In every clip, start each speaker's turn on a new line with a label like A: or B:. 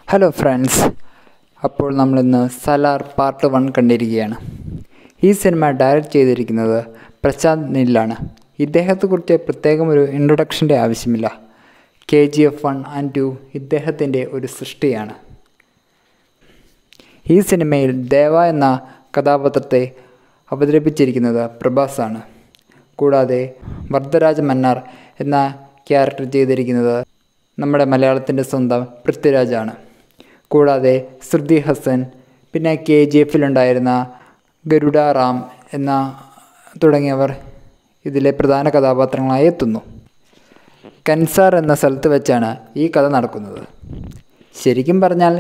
A: Hello friends, അപ്പോൾ നമ്മളിന്ന് Salaar part 1 കണ്ടിരിക്കുകയാണ്. ഈ സിനിമ ഡയറക്റ്റ് ചെയ്തിരിക്കുന്നത് പ്രശാന്ത് നീലാണ്. ഇദ്ദേഹത്തെക്കുറിച്ച് പ്രത്യേകം ഒരു ഇൻട്രൊഡക്ഷൻ്റെ ആവശ്യമില്ല. KGF 1 and 2 ഇദ്ദേഹത്തിൻ്റെ ഒരു സൃഷ്ടിയാണ്. ഈ സിനിമയിൽ ദേവ എന്ന കഥാപാത്രത്തെ അവതരിപ്പിച്ചിരിക്കുന്നത് പ്രഭാസാണ്. കൂടാതെ വരദരാജ മന്നാർ എന്ന ക്യാരക്ടർ ചെയ്തിരിക്കുന്നത് നമ്മുടെ മലയാളത്തിൻ്റെ സ്വന്തം പൃഥ്വിരാജാണ്. കൂടാതെ ശ്രുതി ഹസൻ, പിന്നെ KGFിലുണ്ടായിരുന്ന ഗരുഡ റാം തുടങ്ങിയവർ ഇതിലെ പ്രധാന കഥാപാത്രങ്ങളായി എത്തുന്നു. കൻസാർ എന്ന സ്ഥലത്ത് വെച്ചാണ് ഈ കഥ നടക്കുന്നത്. ശരിക്കും പറഞ്ഞാൽ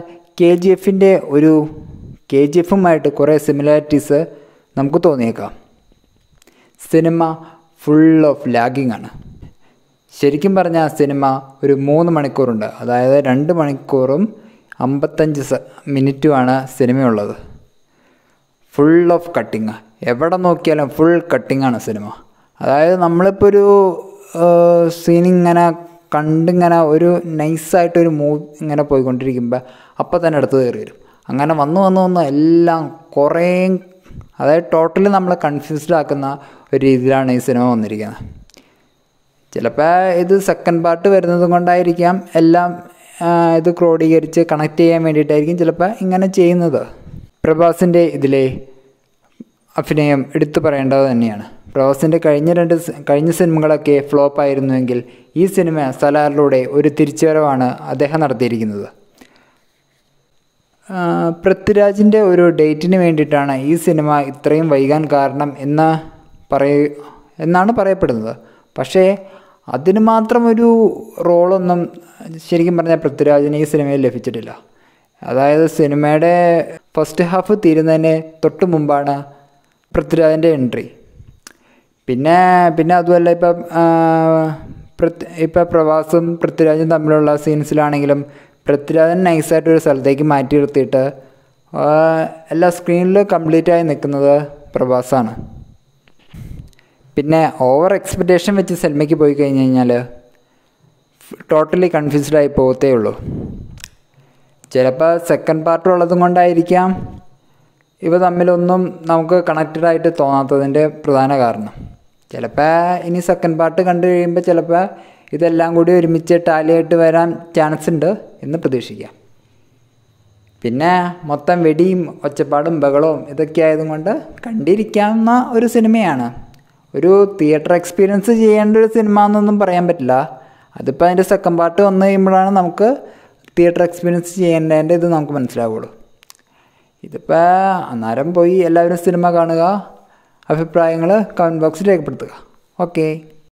A: KGFുമായിട്ട് കുറേ സിമിലാരിറ്റീസ് നമുക്ക് തോന്നിയേക്കാം. സിനിമ ഫുൾ ഓഫ് ലാഗിങ് ആണ്. ശരിക്കും പറഞ്ഞാൽ സിനിമ ഒരു 3 മണിക്കൂറുണ്ട്. അതായത് 2 മണിക്കൂറും 55 മിനിറ്റുമാണ് സിനിമയുള്ളത്. Full of cutting. എവിടെ നോക്കിയാലും ഫുൾ കട്ടിങ്ങാണ് സിനിമ. അതായത് നമ്മളിപ്പോൾ ഒരു സീനിങ്ങനെ കണ്ടിങ്ങനെ ഒരു നൈസായിട്ടൊരു മൂവ് ഇങ്ങനെ പോയിക്കൊണ്ടിരിക്കുമ്പോൾ അപ്പം തന്നെ അടുത്ത് കയറി വരും. അങ്ങനെ വന്ന് എല്ലാം കുറേ, അതായത് ടോട്ടലി നമ്മളെ കൺഫ്യൂസ്ഡ് ആക്കുന്ന ഒരു രീതിയിലാണ് ഈ സിനിമ വന്നിരിക്കുന്നത്. ചിലപ്പോൾ ഇത് സെക്കൻഡ് പാർട്ട് വരുന്നത് കൊണ്ടായിരിക്കാം, എല്ലാം ഇത് ക്രോഡീകരിച്ച് കണക്ട് ചെയ്യാൻ വേണ്ടിയിട്ടായിരിക്കും ചിലപ്പോൾ ഇങ്ങനെ ചെയ്യുന്നത്. പ്രഭാസിൻ്റെ ഇതിലെ അഭിനയം എടുത്തു പറയേണ്ടത് തന്നെയാണ്. പ്രഭാസിൻ്റെ കഴിഞ്ഞ സിനിമകളൊക്കെ ഫ്ലോപ്പ് ആയിരുന്നുവെങ്കിൽ ഈ സിനിമ സലാറിലൂടെ ഒരു തിരിച്ചുവരവാണ് അദ്ദേഹം നടത്തിയിരിക്കുന്നത്. പൃഥ്വിരാജിൻ്റെ ഒരു ഡേറ്റിന് വേണ്ടിയിട്ടാണ് ഈ സിനിമ ഇത്രയും വൈകാൻ കാരണം എന്നാണ് പറയപ്പെടുന്നത്. പക്ഷേ അതിന് മാത്രം ഒരു റോളൊന്നും ശരിക്കും പറഞ്ഞാൽ പൃഥ്വിരാജിന് ഈ സിനിമയിൽ ലഭിച്ചിട്ടില്ല. അതായത് സിനിമയുടെ ഫസ്റ്റ് ഹാഫ് തീരുന്നതിന് തൊട്ട് മുമ്പാണ് പൃഥ്വിരാജിൻ്റെ എൻട്രി. പിന്നെ അതുമല്ല, ഇപ്പം പ്രഭാസും പൃഥ്വിരാജും തമ്മിലുള്ള സീൻസിലാണെങ്കിലും പൃഥ്വിരാജൻ നൈസായിട്ടൊരു സ്ഥലത്തേക്ക് മാറ്റി നിർത്തിയിട്ട് എല്ലാ സ്ക്രീനിൽ കംപ്ലീറ്റായി നിൽക്കുന്നത് പ്രഭാസാണ്. പിന്നെ ഓവർ എക്സ്പെക്റ്റേഷൻ വെച്ച് സിനിമയ്ക്ക് പോയി കഴിഞ്ഞ് കഴിഞ്ഞാൽ ടോട്ടലി കൺഫ്യൂസ്ഡായി പോകത്തേ ഉള്ളൂ. ചിലപ്പോൾ സെക്കൻഡ് പാർട്ട് ഉള്ളതും കൊണ്ടായിരിക്കാം ഇവ തമ്മിലൊന്നും നമുക്ക് കണക്റ്റഡായിട്ട് തോന്നാത്തതിൻ്റെ പ്രധാന കാരണം. ചിലപ്പോൾ ഇനി സെക്കൻഡ് പാർട്ട് കണ്ടു കഴിയുമ്പോൾ ചിലപ്പോൾ ഇതെല്ലാം കൂടി ഒരുമിച്ച് ടാലിയായിട്ട് വരാൻ ചാൻസ് ഉണ്ട് എന്ന് പ്രതീക്ഷിക്കാം. പിന്നെ മൊത്തം വെടിയും ഒച്ചപ്പാടും ബഹളവും ഇതൊക്കെ ആയതുകൊണ്ട് കണ്ടിരിക്കാവുന്ന ഒരു സിനിമയാണ്. ഒരു തിയേറ്റർ എക്സ്പീരിയൻസ് ചെയ്യേണ്ട ഒരു സിനിമ എന്നൊന്നും പറയാൻ പറ്റില്ല. അതിപ്പോൾ അതിൻ്റെ സെക്കൻഡ് പാർട്ട് വന്നു കഴിയുമ്പോഴാണ് നമുക്ക് തിയേറ്റർ എക്സ്പീരിയൻസ് ചെയ്യേണ്ടതിൻ്റെ ഇത് നമുക്ക് മനസ്സിലാവുള്ളൂ. ഇതിപ്പോൾ അന്നേരം പോയി എല്ലാവരും സിനിമ കാണുക, അഭിപ്രായങ്ങൾ കമൻറ്റ് ബോക്സിൽ രേഖപ്പെടുത്തുക. ഓക്കെ.